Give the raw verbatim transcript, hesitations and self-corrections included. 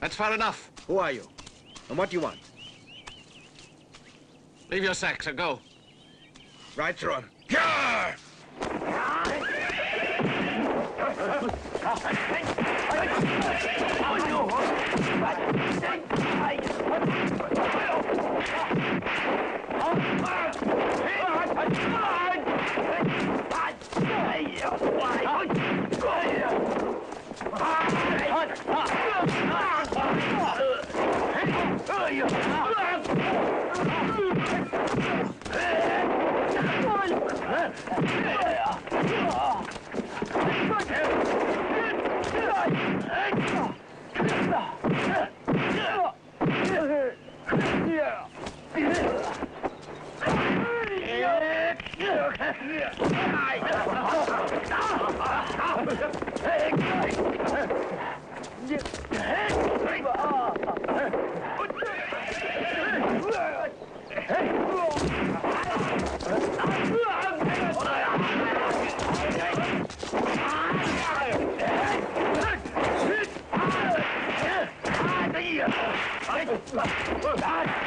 That's far enough. Who are you? And what do you want? Leave your sacks and go. Right through him. Ah!